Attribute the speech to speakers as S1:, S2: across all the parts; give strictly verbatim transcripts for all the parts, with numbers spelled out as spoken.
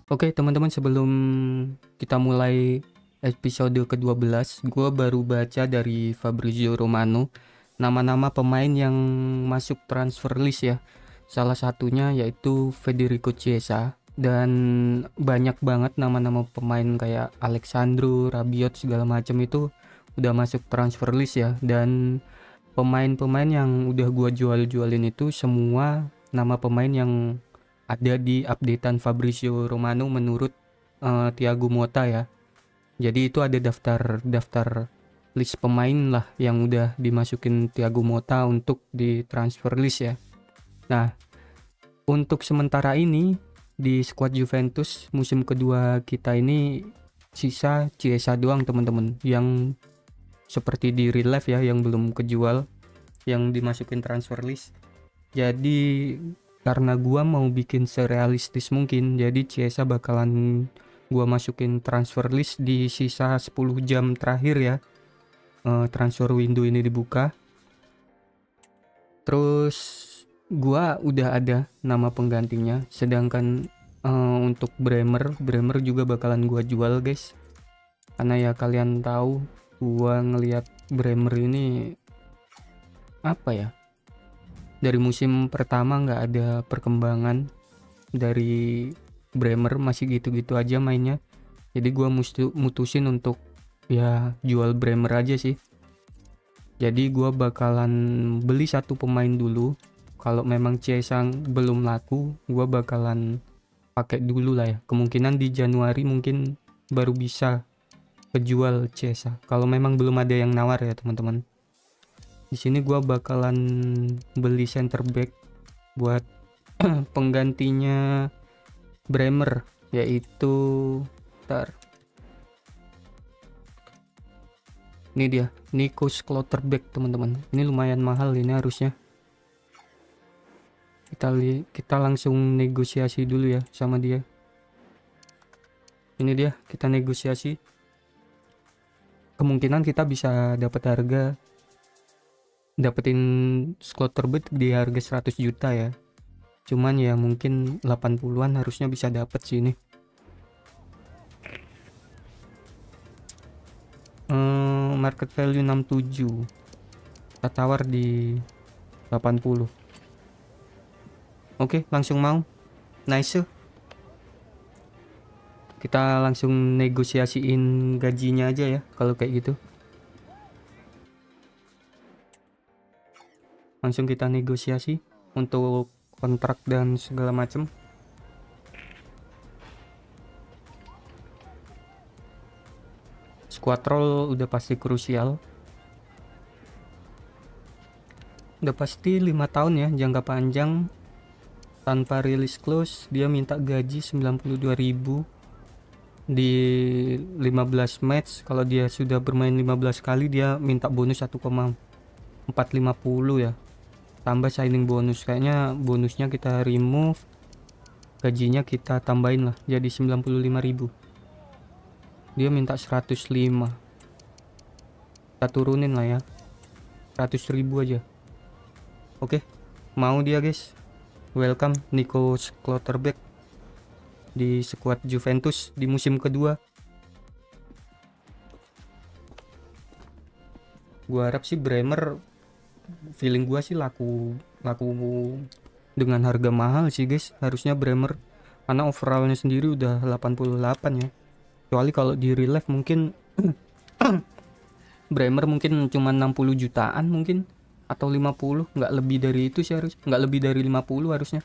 S1: Oke teman-teman, sebelum kita mulai episode kedua belas, gue baru baca dari Fabrizio Romano nama-nama pemain yang masuk transfer list ya. Salah satunya yaitu Federico Chiesa, dan banyak banget nama-nama pemain kayak Alexandro, Rabiot segala macam itu udah masuk transfer list ya. Dan pemain-pemain yang udah gua jual-jualin itu semua nama pemain yang ada di updatean Fabrizio Romano menurut uh, Thiago Motta ya. Jadi itu ada daftar daftar list pemain lah yang udah dimasukin Thiago Motta untuk di transfer list ya. Nah, untuk sementara ini di squad Juventus musim kedua kita ini sisa Chiesa doang teman-teman, yang seperti di real life ya, yang belum kejual, yang dimasukin transfer list. Jadi karena gua mau bikin serealistis mungkin, jadi Chiesa bakalan gua masukin transfer list di sisa sepuluh jam terakhir ya, uh, transfer window ini dibuka. Terus gua udah ada nama penggantinya, sedangkan uh, untuk Bremer Bremer juga bakalan gua jual guys, karena ya kalian tahu gua ngelihat Bremer ini apa ya, dari musim pertama nggak ada perkembangan dari Bremer, masih gitu-gitu aja mainnya. Jadi gua mesti mutusin untuk ya jual Bremer aja sih. Jadi gua bakalan beli satu pemain dulu. Kalau memang Chiesa belum laku, gua bakalan pakai dulu lah ya. Kemungkinan di Januari mungkin baru bisa kejual Chiesa, kalau memang belum ada yang nawar ya teman-teman. Di sini gua bakalan beli center back buat penggantinya Bremer, yaitu ntar ini dia, Nico Schlotterbeck teman-teman. Ini lumayan mahal ini harusnya. Kita li kita langsung negosiasi dulu ya sama dia. Ini dia, kita negosiasi. Kemungkinan kita bisa dapat harga, dapetin Schlotterbeck di harga seratus juta ya. Cuman ya mungkin delapan puluhan harusnya bisa dapat sih ini. Hmm, market value enam puluh tujuh, kita tawar di delapan puluh. Oke, langsung mau. Nice. Kita langsung negosiasiin gajinya aja ya kalau kayak gitu. Langsung kita negosiasi untuk kontrak dan segala macam. Squad roll udah pasti krusial. Udah pasti lima tahun ya, jangka panjang tanpa rilis close. Dia minta gaji sembilan puluh dua ribu di lima belas match. Kalau dia sudah bermain lima belas kali, dia minta bonus satu koma empat lima nol ya, tambah signing bonus. Kayaknya bonusnya kita remove, gajinya kita tambahin lah jadi sembilan puluh lima ribu. Dia minta seratus lima, kita turunin lah ya, seratus ribu aja. Oke, mau dia guys. Welcome Nico Schlotterbeck di skuad Juventus di musim kedua. Gua harap sih Bremer, feeling gua sih laku laku dengan harga mahal sih guys, harusnya Bremer, karena overallnya sendiri udah delapan puluh delapan ya. Kecuali kalau di real life mungkin Bremer mungkin cuma enam puluh jutaan mungkin, atau lima puluh, nggak lebih dari itu sih, harus nggak lebih dari lima puluh harusnya.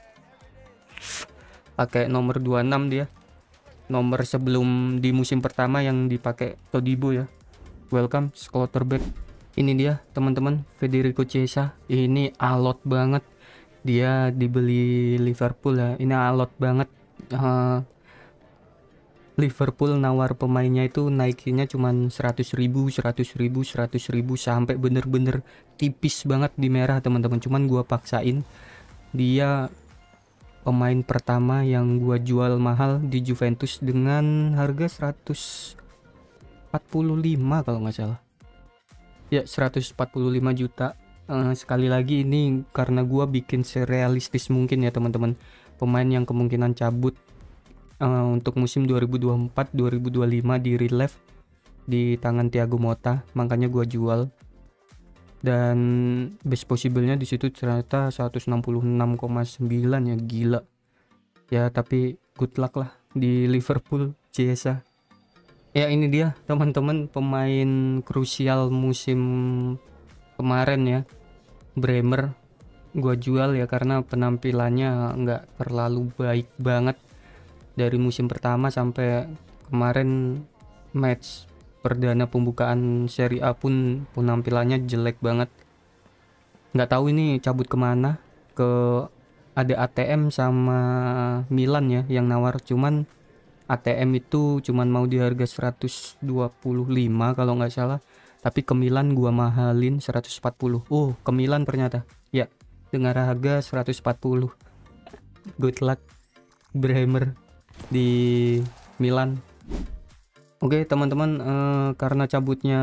S1: Pakai nomor dua puluh enam dia, nomor sebelum di musim pertama yang dipakai Todibo ya. Welcome Schlotterbeck. Ini dia teman-teman, Federico Chiesa. Ini alot banget, dia dibeli Liverpool ya. Ini alot banget. uh, Liverpool nawar pemainnya itu naikinnya cuman seratus ribu, seratus ribu, seratus ribu, sampai bener-bener tipis banget di merah teman-teman. Cuman gua paksain, dia pemain pertama yang gua jual mahal di Juventus dengan harga seratus empat puluh lima kalau nggak salah ya, seratus empat puluh lima juta. Uh, sekali lagi ini karena gua bikin serealistis mungkin ya teman-teman, pemain yang kemungkinan cabut uh, untuk musim dua ribu dua puluh empat dua ribu dua puluh lima di relief di tangan Thiago Motta, makanya gua jual. Dan best possible-nya di situ ternyata seratus enam puluh enam koma sembilan ya, gila. Ya tapi good luck lah di Liverpool, Chiesa. Ya ini dia teman-teman pemain krusial musim kemarin ya, Bremer. Gua jual ya karena penampilannya nggak terlalu baik banget dari musim pertama sampai kemarin match perdana pembukaan Serie A pun penampilannya jelek banget. Nggak tahu ini cabut kemana, ke ada A T M sama Milan ya yang nawar, cuman A T M itu cuman mau di harga seratus dua puluh lima kalau nggak salah, tapi ke Milan gua mahalin seratus empat puluh. Oh, ke Milan ternyata ya dengan harga seratus empat puluh. Good luck Bremer di Milan. Oke teman-teman, eh, karena cabutnya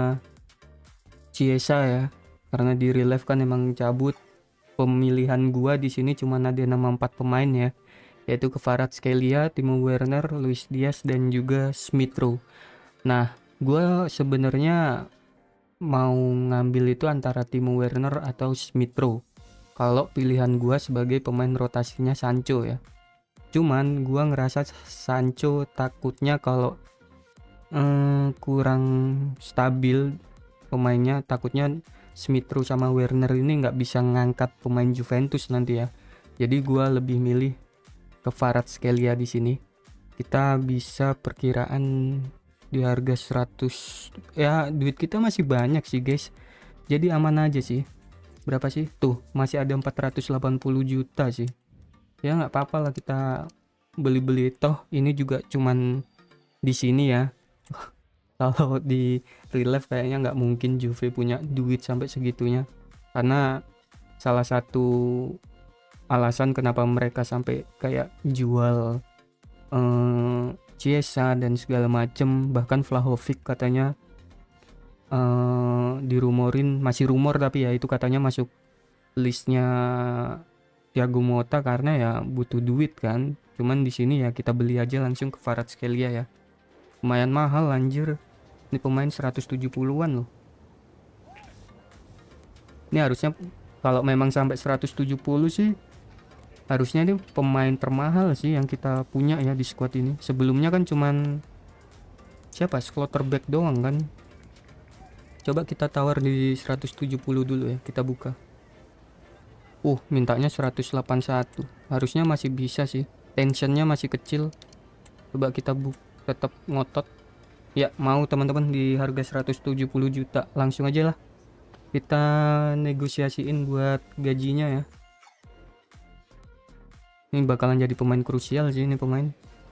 S1: Chiesa ya, karena di relief kan emang cabut, pemilihan gua di sini cuma ada nama empat pemain ya, yaitu Kvaratskhelia, Timo Werner, Luis Diaz dan juga Smith Rowe. Nah gua sebenarnya mau ngambil itu antara Timo Werner atau Smith Rowe kalau pilihan gua sebagai pemain rotasinya Sancho ya. Cuman gua ngerasa Sancho takutnya kalau eh, kurang stabil pemainnya, takutnya Smith Rowe sama Werner ini nggak bisa ngangkat pemain Juventus nanti ya. Jadi gua lebih milih ke Kvaratskhelia di sini. Kita bisa perkiraan di harga seratus ya, duit kita masih banyak sih guys. Jadi aman aja sih. Berapa sih? Tuh, masih ada empat ratus delapan puluh juta sih. Ya nggak apa-apa lah kita beli-beli, toh ini juga cuman di sini ya. Kalau di relief kayaknya nggak mungkin Juve punya duit sampai segitunya, karena salah satu alasan kenapa mereka sampai kayak jual eh, Chiesa dan segala macem, bahkan Vlahovic katanya eh, dirumorin, masih rumor tapi ya itu katanya masuk listnya Thiago Motta karena ya butuh duit kan. Cuman di sini ya kita beli aja langsung ke Kvaratskhelia ya. Lumayan mahal anjir. Ini pemain seratus tujuh puluhan loh. Ini harusnya kalau memang sampai seratus tujuh puluh sih harusnya ini pemain termahal sih yang kita punya ya di squad ini. Sebelumnya kan cuman siapa? Schlotterbeck doang kan. Coba kita tawar di seratus tujuh puluh dulu ya, kita buka. Uh, mintanya seratus delapan puluh satu. Harusnya masih bisa sih. Tensionnya masih kecil. Coba kita bu tetap ngotot. Ya, mau teman-teman di harga seratus tujuh puluh juta. Langsung aja lah. Kita negosiasiin buat gajinya ya. Ini bakalan jadi pemain krusial sih ini pemain.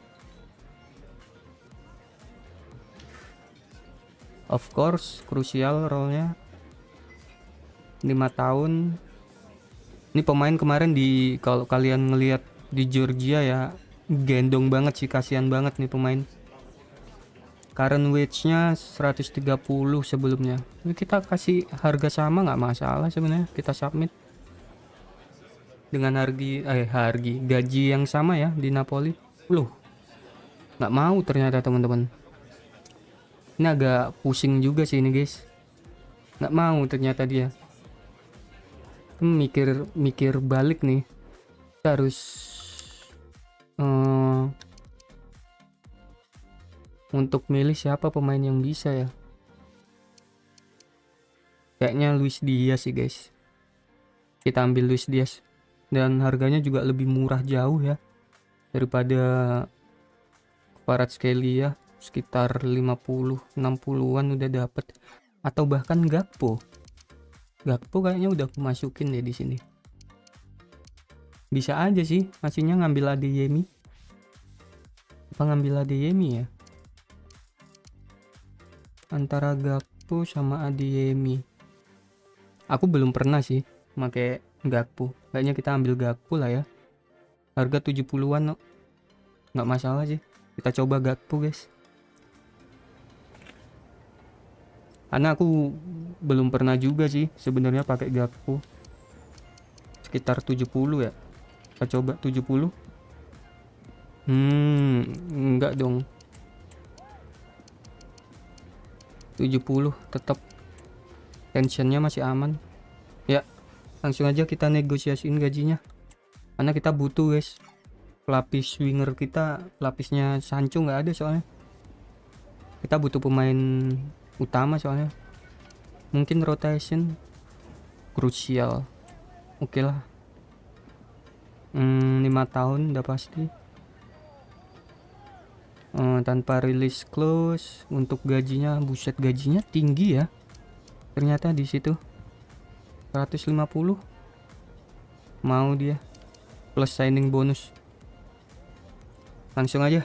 S1: Of course, krusial role-nya. lima tahun. Ini pemain kemarin di, kalau kalian ngelihat di Georgia ya, gendong banget sih, kasihan banget nih pemain. Current wage-nya seratus tiga puluh sebelumnya. Ini kita kasih harga sama nggak masalah sebenarnya, kita submit dengan harga eh harga gaji yang sama ya di Napoli. Loh, nggak mau ternyata teman-teman. Ini agak pusing juga sih ini guys. Nggak mau ternyata dia. Mikir mikir balik nih. Kita harus uh, untuk milih siapa pemain yang bisa ya. Kayaknya Luis Diaz sih guys. Kita ambil Luis Diaz. Dan harganya juga lebih murah jauh ya daripada Kvaratskhelia, sekitar lima puluh enam puluhan udah dapet, atau bahkan Gakpo. Gakpo kayaknya udah aku masukin deh di sini. Bisa aja sih masihnya ngambil Adeyemi. Apa ngambil Adeyemi ya? Antara Gakpo sama Adeyemi. Aku belum pernah sih pakai Gakpo. Kayaknya kita ambil Gakpo lah ya. Harga tujuh puluhan no. Nggak masalah sih. Kita coba Gakpo guys. Karena aku belum pernah juga sih sebenarnya pakai Gakpo. Sekitar tujuh puluh ya. Kita coba tujuh puluh. Hmm, enggak dong. tujuh puluh tetap tensionnya masih aman. Ya, langsung aja kita negosiasiin gajinya. Karena kita butuh, guys. Pelapis winger kita, pelapisnya Sancho nggak ada soalnya. Kita butuh pemain utama soalnya. Mungkin rotation krusial. Oke lah. Hmm, lima tahun udah pasti. Hmm, tanpa rilis close. Untuk gajinya, buset, gajinya tinggi ya. Ternyata di situ seratus lima puluh. Mau dia. Plus signing bonus. Langsung aja.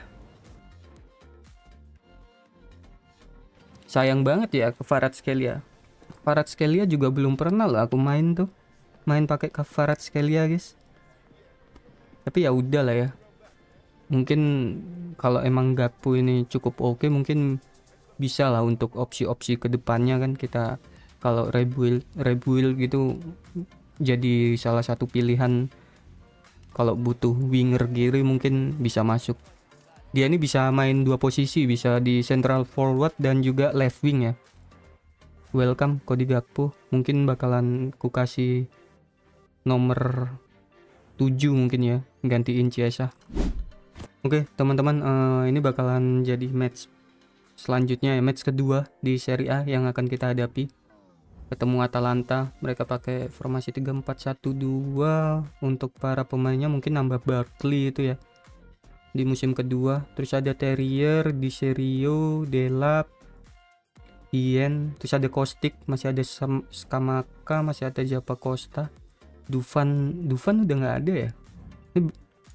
S1: Sayang banget ya ke Kvaratskhelia. Kvaratskhelia juga belum pernah loh aku main tuh. Main pakai Kvaratskhelia, guys. Tapi ya udah lah ya. Mungkin kalau emang Gakpo ini cukup oke, mungkin bisa lah untuk opsi-opsi kedepannya kan kita kalau rebuild rebuild gitu jadi salah satu pilihan. Kalau butuh winger kiri mungkin bisa masuk. Dia ini bisa main dua posisi, bisa di central forward dan juga left wing ya. Welcome Cody Gakpo. Mungkin bakalan ku kasih nomor tujuh mungkin ya, gantiin Chiesa. Oke teman-teman, uh, ini bakalan jadi match selanjutnya ya, match kedua di Serie A yang akan kita hadapi. Ketemu Atalanta, mereka pakai formasi tiga empat satu dua. Untuk para pemainnya mungkin nambah Barkley itu ya di musim kedua. Terus ada Terrier, Di Serio, Delap, Ien, terus ada Kostik, masih ada Skamaka, masih ada Japa Costa. Dufan, Dufan udah nggak ada ya. Ini,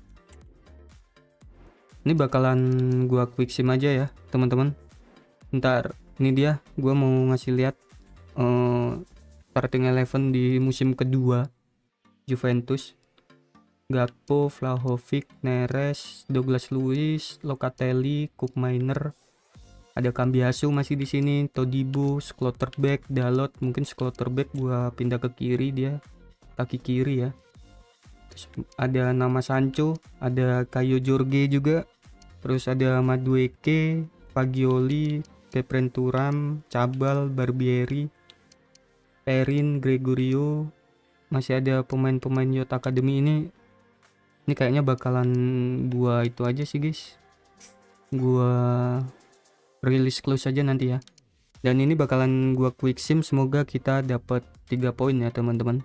S1: ini bakalan gua quick sim aja ya teman-teman. Ntar ini dia, gua mau ngasih lihat uh, starting eleven di musim kedua Juventus. Gakpo, Vlahovic, Neres, Douglas Luiz, Locatelli, Cook Miner, ada Cambiasu masih di sini, Todibo, Schlotterbeck, Dalot. Mungkin Schlotterbeck gua pindah ke kiri, dia kaki kiri ya. Terus ada nama Sancho, ada Kayo Jorge juga. Terus ada Madueke, Fagioli, Kepren Turam, Cabal, Barbieri, Perin, Gregorio. Masih ada pemain-pemain Youth Academy ini. Ini kayaknya bakalan gua itu aja sih guys. Gua rilis close aja nanti ya. Dan ini bakalan gua quick sim, semoga kita dapat tiga poin ya teman-teman.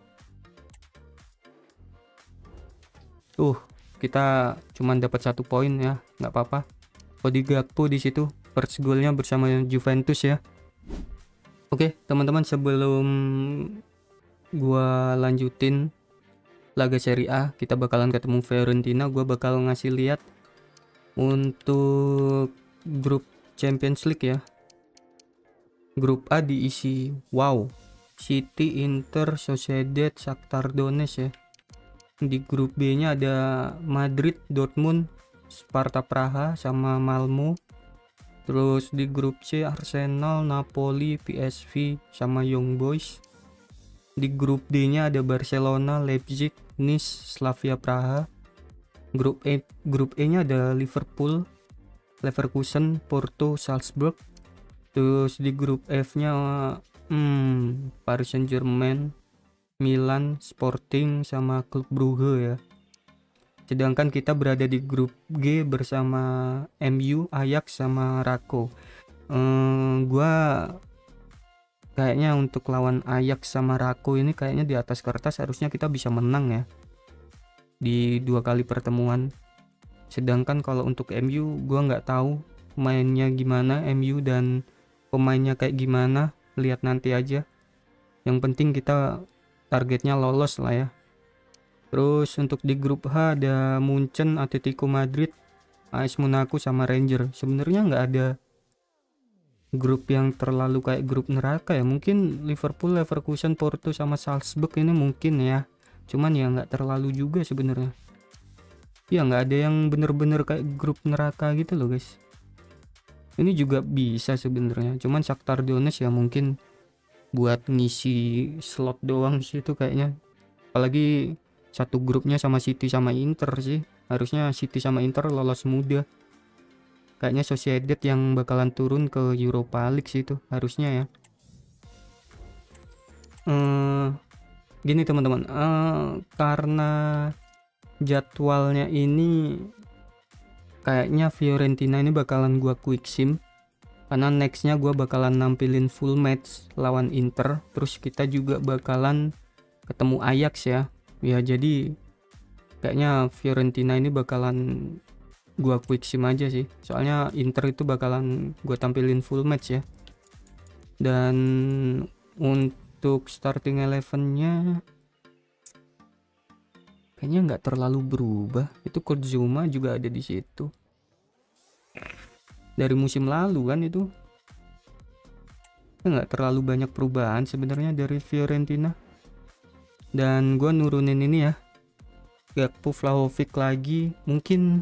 S1: Uh, kita cuman dapat satu poin ya, nggak apa-apa. Cody Gakpo di situ first goalnya bersama Juventus ya. Oke teman-teman, sebelum gua lanjutin laga Serie A, kita bakalan ketemu Fiorentina. Gua bakal ngasih lihat untuk grup Champions League ya. Grup A diisi wow, City, Inter, Sociedad, Shakhtar Donetsk ya. Di grup B nya ada Madrid, Dortmund, Sparta Praha sama Malmo. Terus di grup C Arsenal, Napoli, P S V sama Young Boys. Di grup D nya ada Barcelona, Leipzig, Nice, Slavia Praha. Grup E grup E nya ada Liverpool, Leverkusen, Porto, Salzburg. Terus di grup F nya hmm, Paris Saint-Germain, Milan, Sporting sama Klub Brugge ya. Sedangkan kita berada di grup G bersama M U, Ajax sama Rako. ehm, gua kayaknya untuk lawan Ajax sama Rako ini kayaknya di atas kertas harusnya kita bisa menang ya di dua kali pertemuan. Sedangkan kalau untuk M U gua nggak tahu mainnya gimana M U dan pemainnya kayak gimana, lihat nanti aja. Yang penting kita targetnya lolos lah ya. Terus untuk di grup H ada Munchen, Atletico Madrid, A S Monaco sama Ranger. Sebenarnya nggak ada grup yang terlalu kayak grup neraka ya. Mungkin Liverpool, Leverkusen, Porto sama Salzburg ini mungkin ya. Cuman ya nggak terlalu juga sebenarnya. Ya nggak ada yang bener-bener kayak grup neraka gitu loh guys. Ini juga bisa sebenarnya. Cuman Shakhtar Donetsk ya mungkin buat ngisi slot doang sih itu kayaknya. Apalagi satu grupnya sama City sama Inter sih. Harusnya City sama Inter lolos mudah. Kayaknya Sociedad yang bakalan turun ke Europa League sih itu harusnya ya. Eh, gini teman-teman, eh, karena jadwalnya ini kayaknya Fiorentina ini bakalan gua quick sim, karena nextnya gua bakalan nampilin full match lawan Inter, terus kita juga bakalan ketemu Ajax ya. Ya jadi kayaknya Fiorentina ini bakalan gua quick sim aja sih, soalnya Inter itu bakalan gua tampilin full match ya. Dan untuk starting eleven-nya kayaknya nggak terlalu berubah. Itu Kozuma juga ada di situ dari musim lalu kan, itu nggak terlalu banyak perubahan sebenarnya dari Fiorentina. Dan gua nurunin ini ya, Gakpo, Vlahovic lagi, mungkin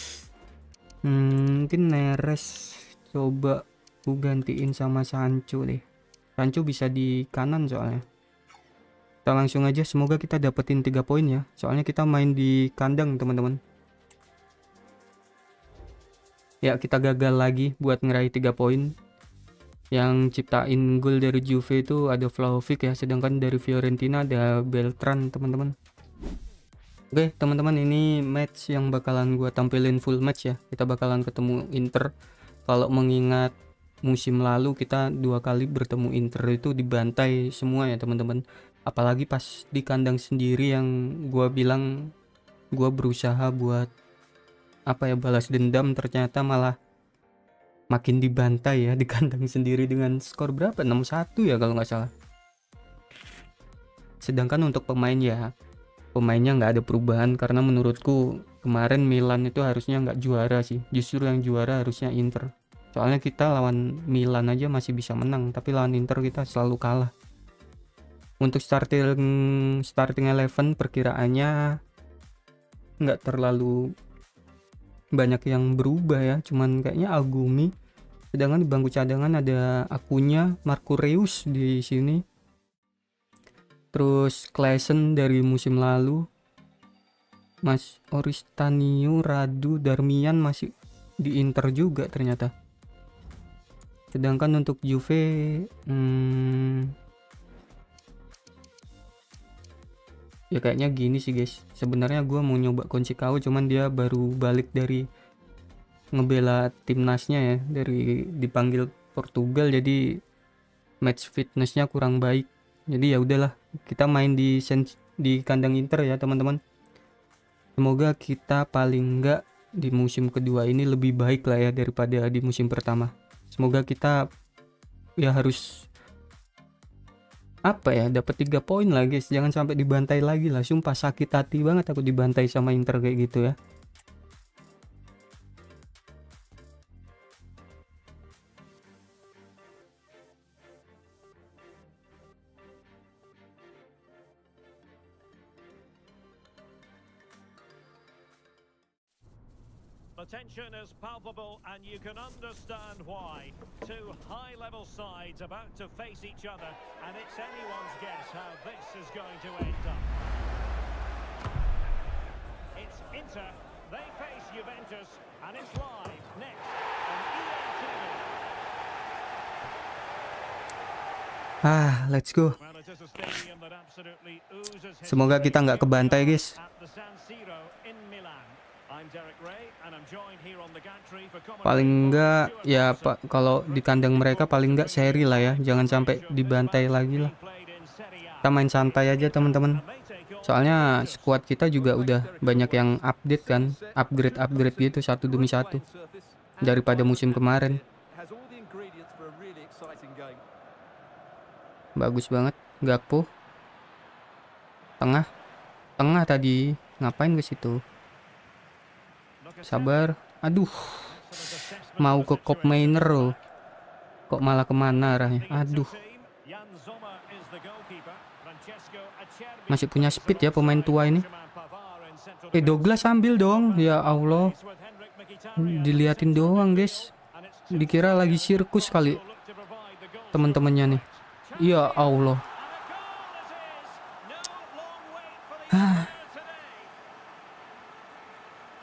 S1: hmm, mungkin Neres coba gue gantiin sama Sancho deh. Sancho bisa di kanan soalnya. Kita langsung aja, semoga kita dapetin tiga poin ya, soalnya kita main di kandang teman-teman. Ya kita gagal lagi buat ngeraih tiga poin. Yang ciptain gol dari Juve itu ada Vlahovic ya, sedangkan dari Fiorentina ada Beltran teman-teman. Oke teman-teman, ini match yang bakalan gua tampilin full match ya. Kita bakalan ketemu Inter. Kalau mengingat musim lalu kita dua kali bertemu Inter itu dibantai semua ya teman-teman. Apalagi pas di kandang sendiri yang gua bilang gua berusaha buat apa ya, balas dendam, ternyata malah makin dibantai ya di kandang sendiri dengan skor berapa, enam satu ya kalau nggak salah. Sedangkan untuk pemain ya, pemainnya nggak ada perubahan, karena menurutku kemarin Milan itu harusnya nggak juara sih, justru yang juara harusnya Inter. Soalnya kita lawan Milan aja masih bisa menang, tapi lawan Inter kita selalu kalah. Untuk starting starting eleven perkiraannya nggak terlalu banyak yang berubah ya, cuman kayaknya Agumi. Sedangkan di bangku cadangan ada Akunya, Marco Reus di sini. Terus Klaassen dari musim lalu, Mas Oristanio, Radu, Darmian masih di Inter juga ternyata. Sedangkan untuk Juve hmm, ya kayaknya gini sih guys. Sebenarnya gue mau nyoba Conceição, cuman dia baru balik dari ngebela timnasnya ya, dari dipanggil Portugal, jadi match fitnessnya kurang baik. Jadi ya udahlah, kita main di di kandang Inter ya teman-teman. Semoga kita paling enggak di musim kedua ini lebih baik lah ya daripada di musim pertama. Semoga kita ya harus apa ya, dapat tiga poin lah guys, jangan sampai dibantai lagi lah. Sumpah sakit hati banget aku dibantai sama Inter kayak gitu ya.
S2: The tension is palpable and you can understand why. Two high-level sides about to face each other, and it's anyone's guess how this is going to end up. It's Inter, they face Juventus, and it's live next on E A T V.
S1: Ah, let's go.
S2: Well, it is a stadium that absolutely oozes
S1: Semoga kita nggak kebantai guys.
S2: at the San Siro in Milan. I'm Derek Ray and I'm joined here on the gantry for
S1: Paling enggak ya Pak, kalau di kandang mereka paling enggak seri lah ya, jangan sampai dibantai lagi lah. Kita main santai aja teman-teman, soalnya squad kita juga udah banyak yang update kan, upgrade upgrade gitu satu demi satu daripada musim kemarin. Bagus banget Gakpo, tengah tengah tadi ngapain ke situ? Sabar, aduh, mau ke Kop Miner loh, kok malah kemana arahnya? Aduh, masih punya speed ya pemain tua ini. Eh Douglas ambil dong, ya Allah, diliatin doang guys, dikira lagi sirkus kali teman-temannya nih. Ya Allah.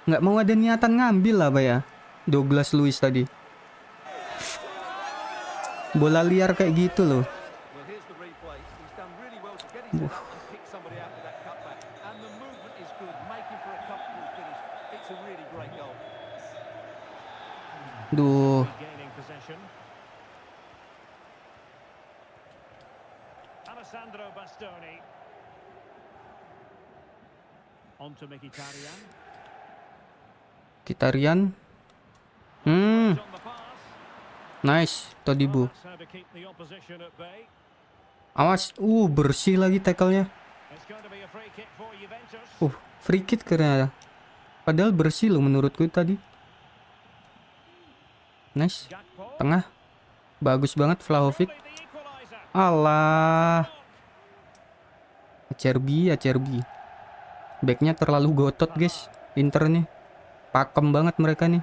S1: Nggak mau ada niatan ngambil apa ya Douglas Luiz tadi. Bola liar kayak gitu loh. Uh. Duh.
S2: Alessandro Bastoni. On to Mkhitaryan.
S1: Mkhitaryan. Hmm. Nice, Todibo. Awas, uh bersih lagi tackle-nya. Uh, free kick karena padahal bersih loh menurutku tadi. Nice. Tengah. Bagus banget Vlahovic. Alah. Acerbi, Acerbi. Backnya terlalu gotot guys. Inter nih. Pakem banget mereka nih.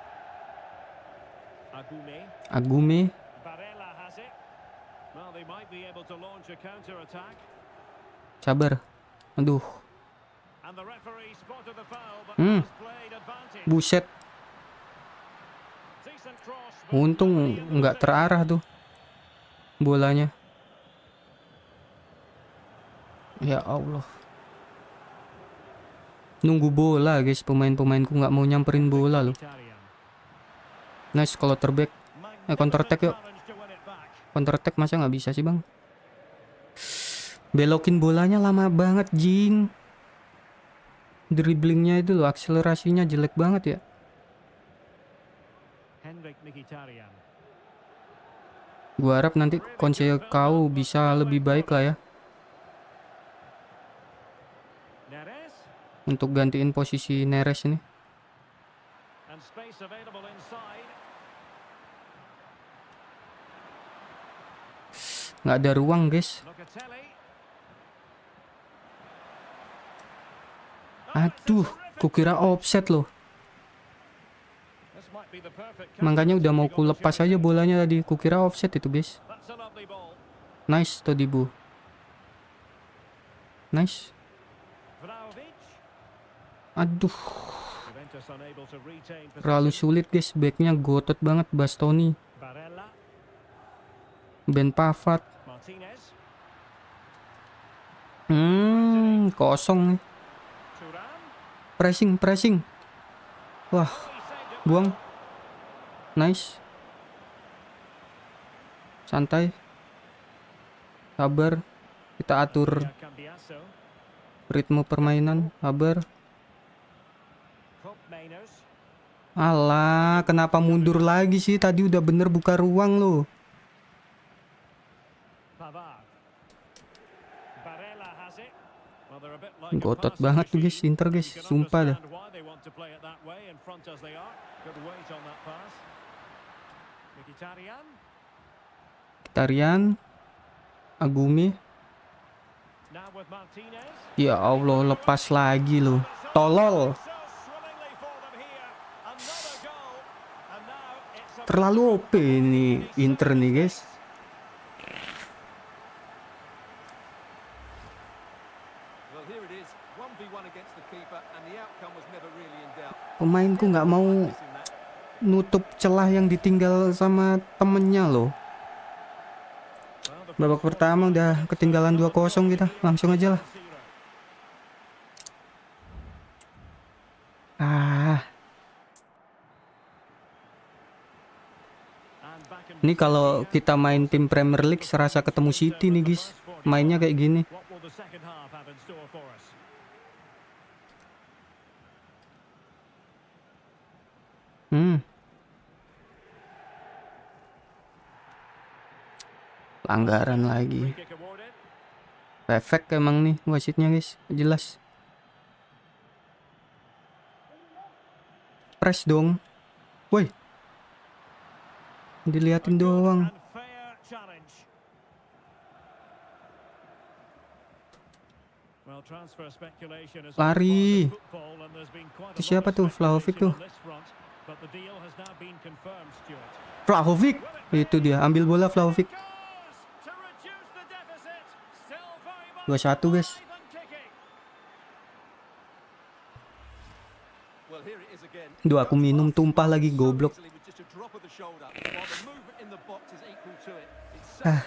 S1: Agume. Sabar. Aduh. Hmm. Buset. Untung nggak terarah tuh bolanya. Ya Allah. Nunggu bola guys, pemain-pemainku nggak mau nyamperin bola loh. Nice kalau terback. Eh counter attack yuk. Counter attack masa nggak bisa sih bang? Belokin bolanya lama banget jing. Dribblingnya itu loh, akselerasinya jelek banget ya. Gua harap nanti Konsel kau bisa lebih baik lah ya. Untuk gantiin posisi Neres ini. Nggak ada ruang guys. Aduh, kukira offset loh. Makanya udah mau ku lepas aja bolanya tadi. Kukira offset itu guys. Nice Todibo. Nice. Aduh. Terlalu sulit guys. Backnya gotot banget Bastoni. Ben Pavard. Hmm, kosong nih. Pressing, pressing. Wah, buang. Nice. Santai. Sabar. Kita atur ritme permainan. Sabar. Alah, kenapa mundur lagi sih? Tadi udah bener buka ruang loh. Gotot banget tuh guys, Inter guys, sumpah dah. Mkhitaryan, Agume. Ya Allah, lepas lagi loh. Tolol. Terlalu O P ini Inter nih guys. Pemainku nggak mau nutup celah yang ditinggal sama temennya loh. Babak pertama udah ketinggalan dua kosong kita. Langsung aja lah. Ah. Ini kalau kita main tim Premier League serasa ketemu City nih guys. Mainnya kayak gini. Hmm. Pelanggaran lagi. Perfect emang nih wasitnya guys, jelas. Press dong. Woi. Diliatin doang. Lari. Itu siapa tuh? Vlahovic tuh. Vlahovic. Itu dia, ambil bola Vlahovic. dua satu guys. Duh, aku minum tumpah lagi, goblok. Ah.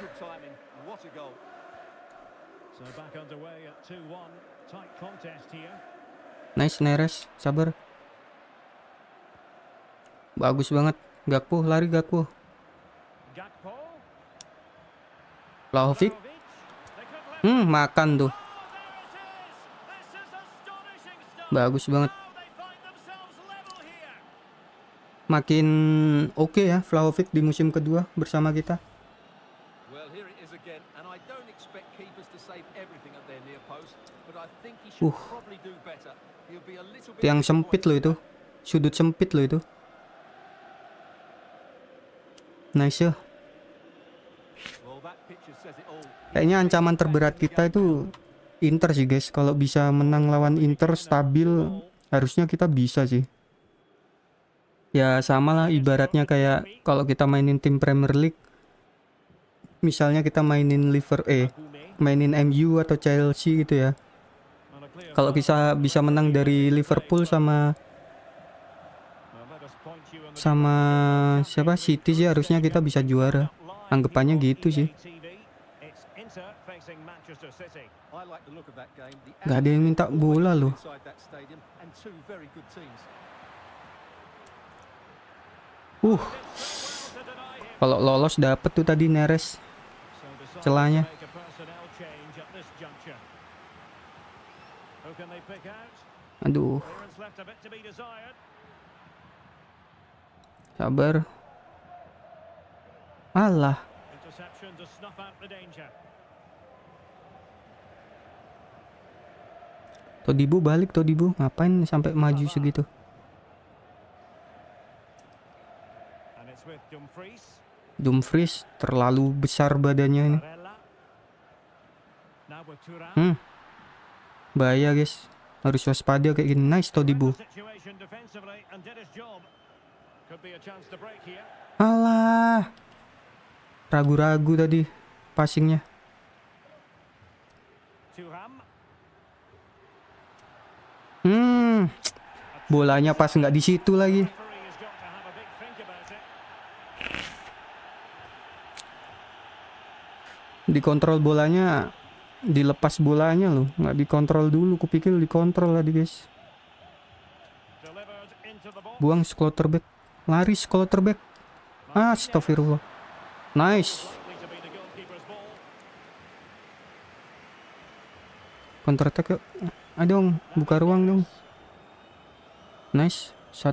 S1: Nice Neres, sabar. Bagus banget. Gakpo, lari Gakpo. Vlahovic. Hmm, makan tuh. Bagus banget. Makin oke okay ya Vlahovic di musim kedua bersama kita. Uh. Yang sempit loh itu. Sudut sempit loh itu. Nice ya. Kayaknya ancaman terberat kita itu Inter sih guys. Kalau bisa menang lawan Inter stabil, harusnya kita bisa sih. Ya sama lah ibaratnya kayak kalau kita mainin tim Premier League. Misalnya kita mainin Liverpool, eh mainin M U atau Chelsea gitu ya. Kalau kita bisa menang dari Liverpool sama sama siapa City sih, harusnya kita bisa juara. Anggapannya gitu sih. Gak ada yang minta bola loh. Uh, kalau lolos dapet tuh tadi Neres celahnya. Aduh. Sabar. Alah. Todibo balik, Todibo. Ngapain sampai maju segitu? Dumfries terlalu besar badannya ini. Hmm. Bahaya guys. Harus waspada kayak gini. Nice Todibo. Alah. Ragu-ragu tadi passingnya. Hmm. Bolanya pas nggak di situ lagi. Dikontrol bolanya, dilepas bolanya loh, nggak dikontrol dulu. Kupikir dikontrol tadi guys. Buang Schlotterbeck, lari Schlotterbeck. Astagfirullah. Nice. Counter attack yuk. Ayo dong, buka ruang dong. Nice. Shot.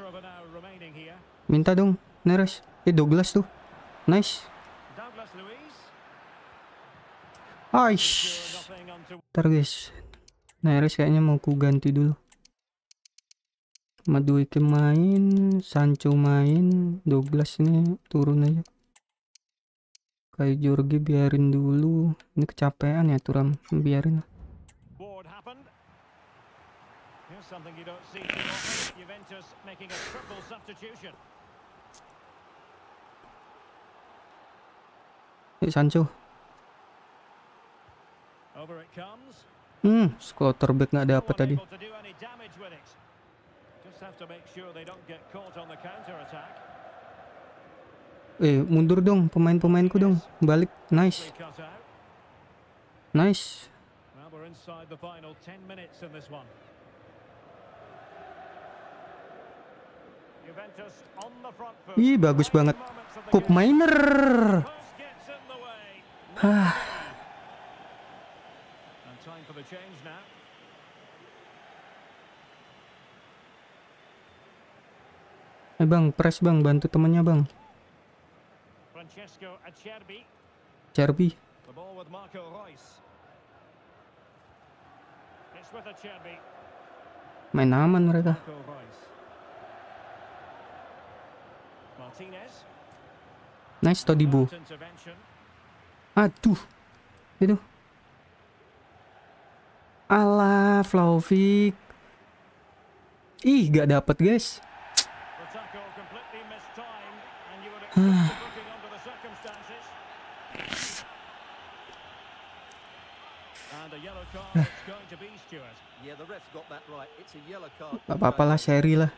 S1: Minta dong Neres. Eh Douglas tuh. Nice. Aish. Ntar guys, Neres kayaknya mau ku ganti dulu. Madueke main, Sancho main, Douglas ini turun aja. Kayak Jorge biarin dulu. Ini kecapean ya Turam, biarin lah. Eh Sancho. Hmm, Schlotterbeck nggak dapet tadi. Eh, mundur dong pemain-pemainku dong. Balik. Nice. Nice. Ih, bagus banget. Cup Miner. Hah. Eh bang, press bang, bantu temannya bang. Cherby. Main aman mereka. Nice Todibo. Aduh. Itu. Alah, Vlahovic. Ih, gak dapet guys. Gak apa-apa lah, seri lah.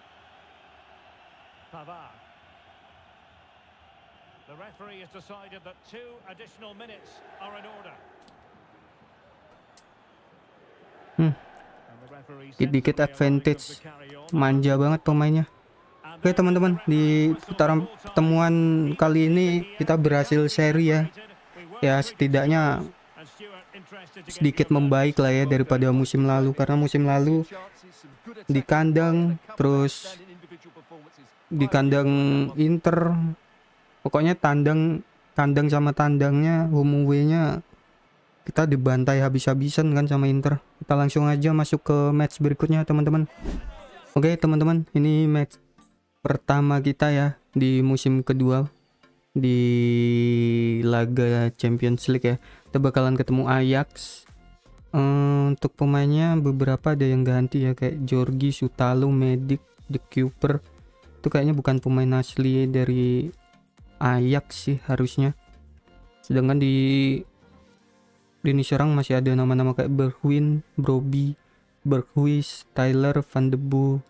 S1: Hmm. Dikit-dikit advantage. Manja banget pemainnya. Oke teman-teman, di putaran pertemuan kali ini kita berhasil seri ya. Ya setidaknya sedikit membaik lah ya daripada musim lalu, karena musim lalu di kandang, terus di kandang Inter, pokoknya tandang kandang sama tandangnya, home away-nya kita dibantai habis-habisan kan sama Inter. Kita langsung aja masuk ke match berikutnya teman-teman. Oke teman-teman, ini match pertama kita ya di musim kedua di laga Champions League ya. Kita bakalan ketemu Ajax. ehm, Untuk pemainnya beberapa ada yang ganti ya, kayak Jorgi, Sutalo, Medic, The Cooper. Itu kayaknya bukan pemain asli dari Ajax sih harusnya. Sedangkan di lini serang masih ada nama-nama kayak Bergwijn, Brobbey, Berghuis, Tyler, Van de Boer.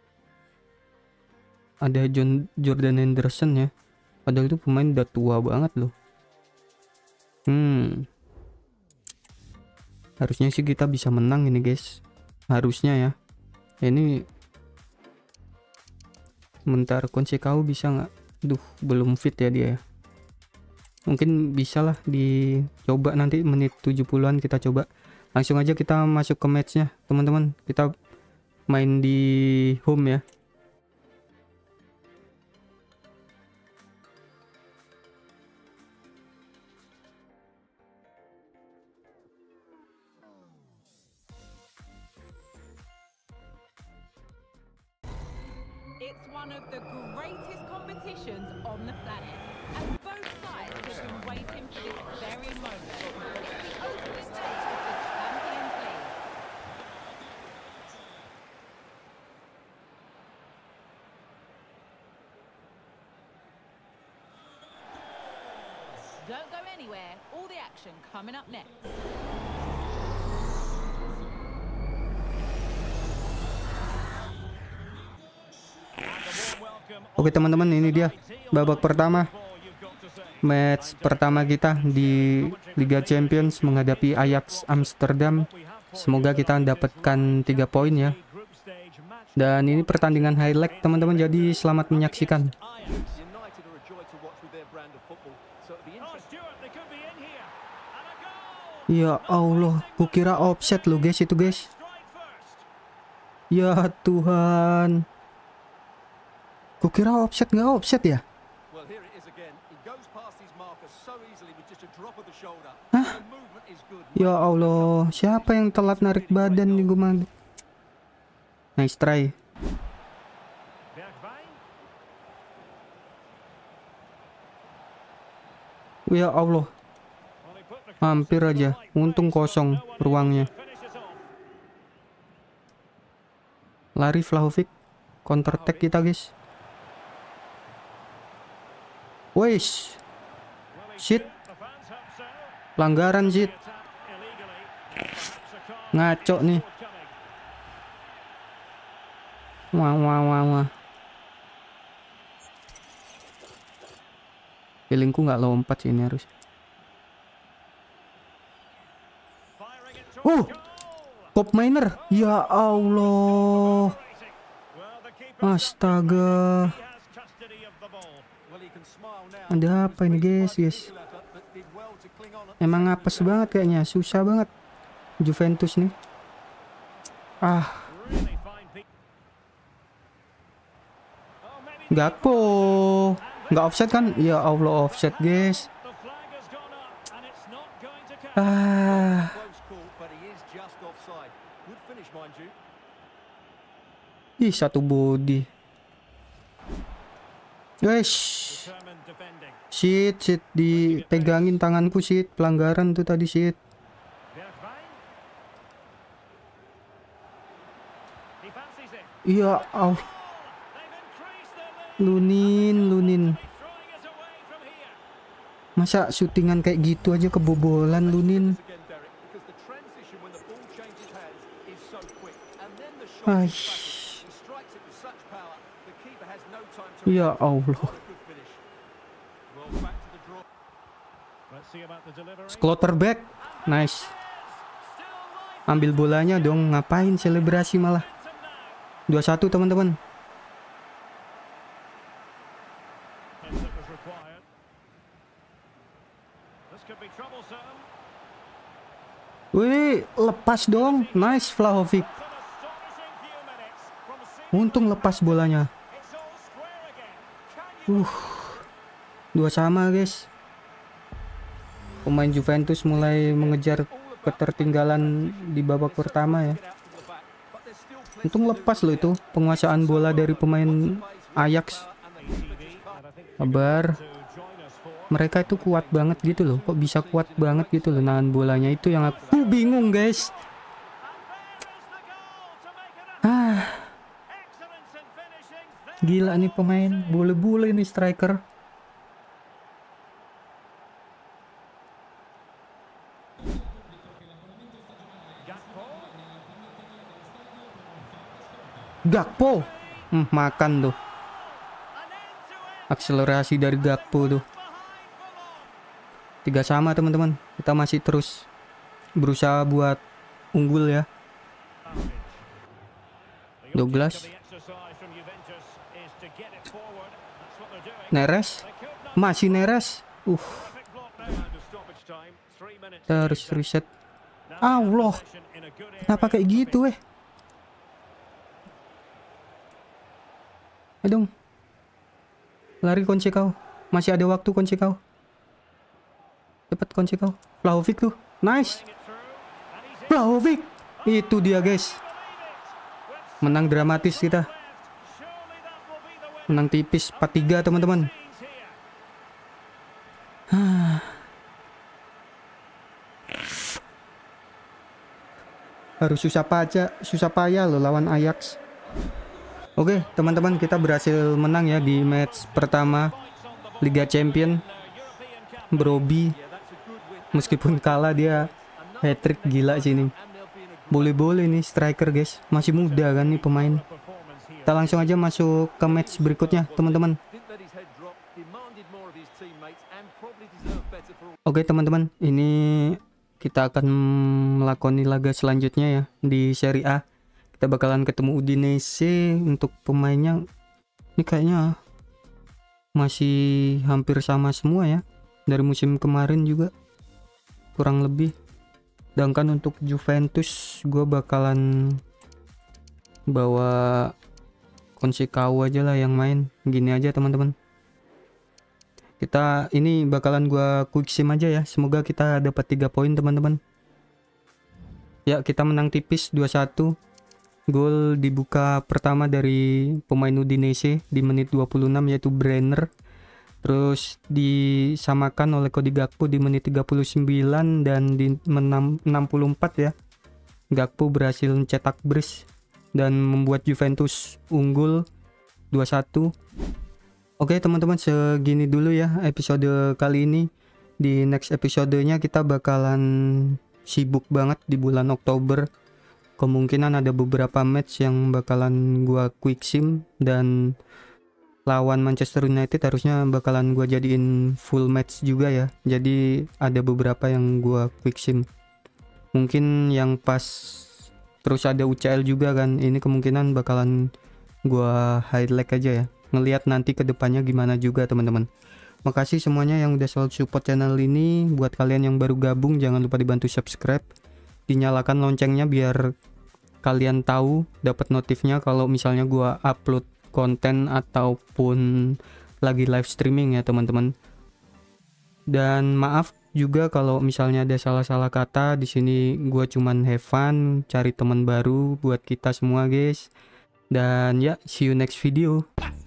S1: Ada John Jordan Henderson ya. Padahal itu pemain udah tua banget loh. Hmm. Harusnya sih kita bisa menang ini guys. Harusnya ya. Ini sebentar, Conceição bisa nggak? Duh, belum fit ya dia ya. Mungkin bisa lah dicoba nanti menit tujuh puluhan kita coba. Langsung aja kita masuk ke matchnya teman-teman. Kita main di home ya.
S3: It's one of the greatest competitions on the planet, and both sides have been waiting for this very moment. It's the opening day of the Champions League. Don't go anywhere. All the action coming up next.
S1: Oke teman-teman, ini dia babak pertama. Match pertama kita di Liga Champions menghadapi Ajax Amsterdam. Semoga kita mendapatkan tiga poin ya. Dan ini pertandingan highlight teman-teman, jadi selamat menyaksikan. Ya Allah, kukira offset loh guys itu guys. Ya Tuhan. Kukira offset, nggak offset ya? Hah? Ya Allah, siapa yang telat narik badan nih gue? Nice try. Ya Allah, hampir aja. Untung kosong ruangnya. Lari Vlahovic, counter attack kita guys. Wesh, shit, pelanggaran shit, ngaco nih. Wah wah wah wah. Feelingku nggak lompat sih ini harus. Uh, Pop Miner, ya Allah, astaga. Ada apa ini guys, guys? Emang apes banget kayaknya, susah banget Juventus nih. Ah, Gakpo, nggak offset kan? Ya Allah, offset guys. Ah, ih satu body. Guys, shit, shit, dipegangin tanganku shit, pelanggaran tuh tadi shit. Iya, au. Lunin, Lunin. Masa syutingan kayak gitu aja kebobolan Lunin. Aish. Ya Allah. Quarterback. Nice. Ambil bolanya dong, ngapain selebrasi malah. dua satu teman-teman. Wih, lepas dong. Nice Vlahovic. Untung lepas bolanya. Uh. Dua sama, guys. Pemain Juventus mulai mengejar ketertinggalan di babak pertama ya. Untung lepas loh itu penguasaan bola dari pemain Ajax. Kabar mereka itu kuat banget gitu loh. Kok bisa kuat banget gitu loh nahan bolanya, itu yang aku bingung, guys. Ah. Gila nih pemain, bule-bule nih striker. Gakpo, hmm, makan tuh. Akselerasi dari Gakpo tuh. Tiga sama teman-teman. Kita masih terus berusaha buat unggul ya. Douglas. Neres. Masih Neres. Uh. Kita harus reset. Allah. Kenapa kayak gitu eh? Aduh. Lari kunci kau. Masih ada waktu kunci kau. Cepat kunci kau. Vlahovic tuh. Nice. Vlahovic. Itu dia, guys. Menang dramatis kita. Menang tipis empat tiga teman-teman. Harus susah payah, susah payah loh lawan Ajax. Oke, teman-teman, kita berhasil menang ya di match pertama Liga Champion. Brobbey meskipun kalah dia hat-trick, gila sih ini. Boleh-boleh nih striker, guys. Masih muda kan nih pemain. Kita langsung aja masuk ke match berikutnya, teman-teman. Oke, teman-teman, ini kita akan melakoni laga selanjutnya ya di Serie A. Kita bakalan ketemu Udinese. Untuk pemainnya ini kayaknya masih hampir sama semua ya dari musim kemarin juga, kurang lebih. Sedangkan untuk Juventus gue bakalan bawa Conceição aja lah yang main. Gini aja teman-teman. Kita ini bakalan gue quick sim aja ya. Semoga kita dapat tiga poin teman-teman. Ya, kita menang tipis dua satu. Gol dibuka pertama dari pemain Udinese di menit dua puluh enam yaitu Brenner. Terus disamakan oleh Cody Gakpo di menit tiga puluh sembilan, dan di enam puluh empat ya Gakpo berhasil mencetak brace dan membuat Juventus unggul dua satu. Oke teman-teman, segini dulu ya episode kali ini. Di next episodenya kita bakalan sibuk banget di bulan Oktober. Kemungkinan ada beberapa match yang bakalan gua quick sim, dan lawan Manchester United harusnya bakalan gua jadiin full match juga ya. Jadi ada beberapa yang gua quick sim. Mungkin yang pas terus ada U C L juga kan. Ini kemungkinan bakalan gua highlight aja ya. Ngelihat nanti ke depannya gimana juga teman-teman. Makasih semuanya yang udah selalu support channel ini. Buat kalian yang baru gabung, jangan lupa dibantu subscribe, dinyalakan loncengnya biar kalian tahu, dapat notifnya kalau misalnya gua upload konten ataupun lagi live streaming ya teman-teman. Dan maaf juga kalau misalnya ada salah-salah kata di sini. Gua cuman have fun, cari teman baru buat kita semua guys. Dan ya, see you next video.